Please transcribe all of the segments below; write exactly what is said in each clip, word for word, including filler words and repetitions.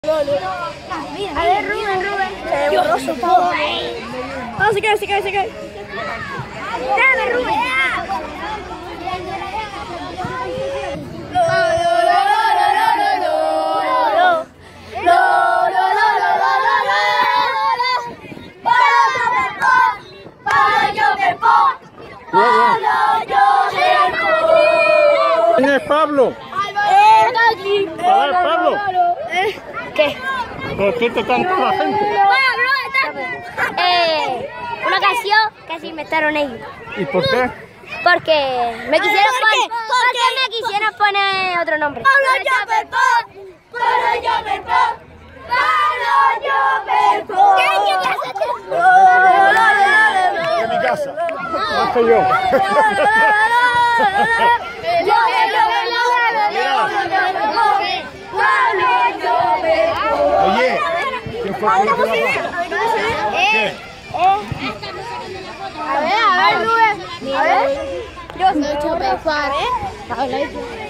A ver, Rubén, Rubén. Borroso todo. No, se cae, se cae, se cae. Dame, Rubén. ¿Quién es Pablo? A ver, Pablo. ¿Qué? ¿Por qué te canta la gente? Eh, una canción que se inventaron ellos. ¿Y por qué? Porque me quisieron poner, porque me quisieron poner otro nombre. Pablo Jumper Pop, Pablo Jumper Pop, Pablo Jumper Pop. De mi casa. No soy yo. Oye, ¿quién fue el que ¿Qué? A ver, a ver, Rubén. A ver. Yo soy Chopefar, ¿eh?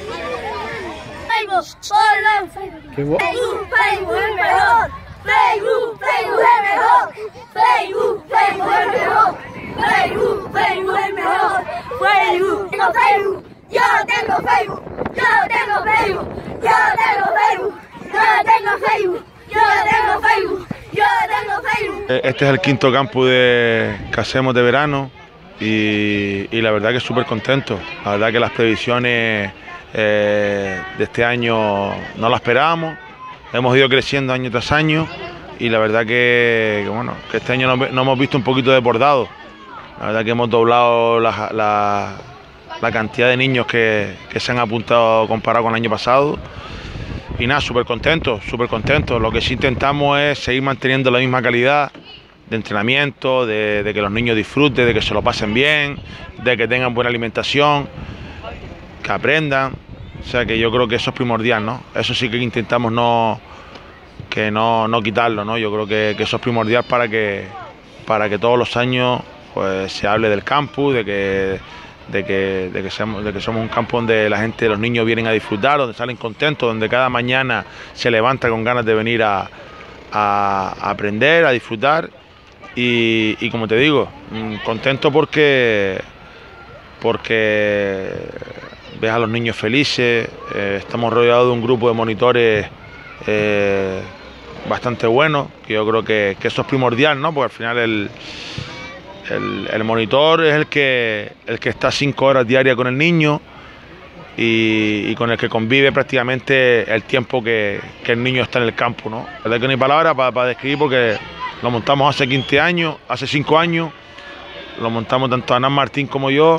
Facebook, solo Facebook. ¿Qué vos? Facebook, Facebook es mejor. Facebook, Facebook es mejor. Facebook, Facebook es mejor. Facebook, Facebook es mejor. Facebook, tengo Facebook. Yo tengo Facebook. Yo tengo Facebook. Yo tengo Facebook. Yo tengo Facebook. Yo tengo Facebook. Yo tengo Facebook. Este es el quinto campus de, que hacemos de verano y, y la verdad que súper contento. La verdad que las previsiones eh, de este año no las esperábamos. Hemos ido creciendo año tras año y la verdad que, que, bueno, que este año nos, nos hemos visto un poquito desbordados. La verdad que hemos doblado la, la, la cantidad de niños que, que se han apuntado comparado con el año pasado. Y nada, súper contentos, súper contentos. Lo que sí intentamos es seguir manteniendo la misma calidad de entrenamiento, de, de que los niños disfruten, de que se lo pasen bien, de que tengan buena alimentación, que aprendan. O sea que yo creo que eso es primordial, ¿no? Eso sí que intentamos no, que no, no quitarlo, ¿no? Yo creo que, que eso es primordial para que, para que todos los años pues, se hable del campus, de que... De que, de, que seamos, de que somos un campo donde la gente, los niños vienen a disfrutar, donde salen contentos, donde cada mañana se levanta con ganas de venir a, a, a aprender, a disfrutar y, y como te digo, contento porque, porque ves a los niños felices, eh, estamos rodeados de un grupo de monitores eh, bastante buenos, que yo creo que, que eso es primordial, ¿no? Porque al final el El, el monitor es el que, el que está cinco horas diarias con el niño y, y con el que convive prácticamente el tiempo que, que el niño está en el campo, ¿no? La verdad que no hay palabra para, para describir porque lo montamos hace quince años, hace cinco años, lo montamos tanto Anán Martín como yo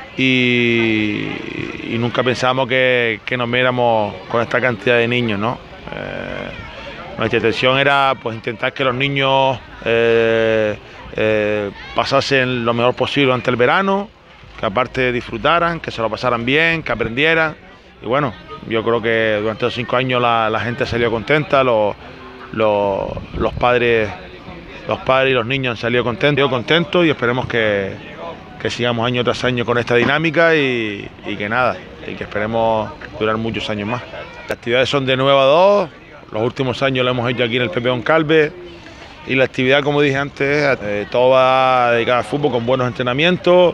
y, y nunca pensábamos que, que nos viéramos con esta cantidad de niños, ¿no? Eh, nuestra intención era pues intentar que los niños eh, Eh, pasasen lo mejor posible durante el verano, que aparte disfrutaran, que se lo pasaran bien, que aprendieran y bueno, yo creo que durante los cinco años la, la gente salió contenta, los, los, los padres los padres y los niños han salido contentos, yo contento y esperemos que, que sigamos año tras año con esta dinámica y, y que nada, y que esperemos durar muchos años más. Las actividades son de nueve a dos, los últimos años lo hemos hecho aquí en el Pepe Goncalves. Y la actividad, como dije antes, eh, todo va dedicado al fútbol con buenos entrenamientos.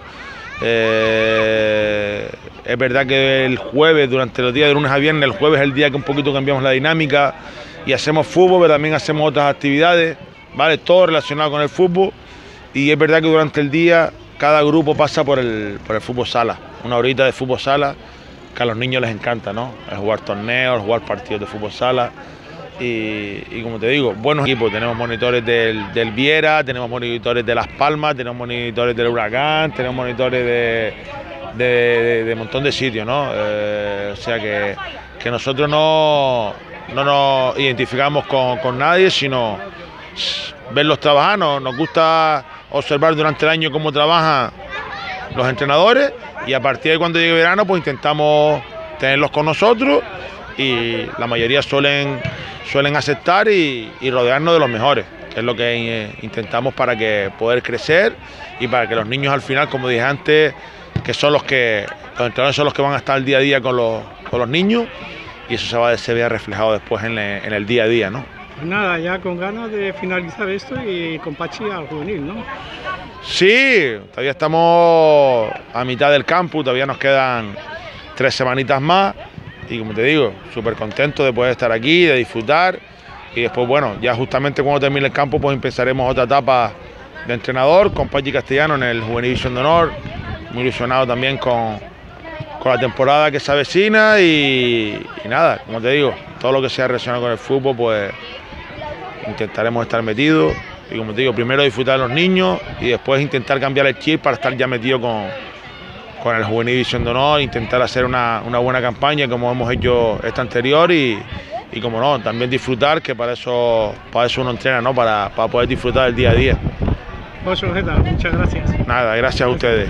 Eh, es verdad que el jueves, durante los días de lunes a viernes, el jueves es el día que un poquito cambiamos la dinámica y hacemos fútbol, pero también hacemos otras actividades, ¿vale? Todo relacionado con el fútbol. Y es verdad que durante el día cada grupo pasa por el, por el fútbol sala, una horita de fútbol sala que a los niños les encanta, ¿no? El jugar torneos, el jugar partidos de fútbol sala. Y, y como te digo, buenos equipos, tenemos monitores del, del Viera, tenemos monitores de Las Palmas, tenemos monitores del Huracán, tenemos monitores de, de, de, de un montón de sitios, ¿no? Eh, o sea que, que nosotros no, no nos identificamos con, con nadie, sino verlos trabajar, nos, nos gusta observar durante el año cómo trabajan los entrenadores y a partir de cuando llegue verano pues intentamos tenerlos con nosotros y la mayoría suelen... suelen aceptar y, y rodearnos de los mejores, que es lo que eh, intentamos para que poder crecer y para que los niños al final, como dije antes, que son los que, los entrenadores son los que van a estar el día a día con los, con los niños y eso se va a se vea reflejado después en, le, en el día a día, ¿no? Pues nada, ya con ganas de finalizar esto y con Pachi al juvenil, ¿no? Sí, todavía estamos a mitad del campo, todavía nos quedan tres semanitas más y como te digo, súper contento de poder estar aquí, de disfrutar y después, bueno, ya justamente cuando termine el campo pues empezaremos otra etapa de entrenador con Pachi Castellano en el Juvenil División de Honor, muy ilusionado también con, con la temporada que se avecina y, y nada, como te digo, todo lo que sea relacionado con el fútbol pues intentaremos estar metidos y como te digo, primero disfrutar de los niños y después intentar cambiar el chip para estar ya metido con, con el Juvenil División de Honor, intentar hacer una, una buena campaña como hemos hecho esta anterior y, y como no, también disfrutar, que para eso, para eso uno entrena, ¿no? Para, para poder disfrutar del día a día. José Ojeda, muchas gracias. Nada, gracias a ustedes.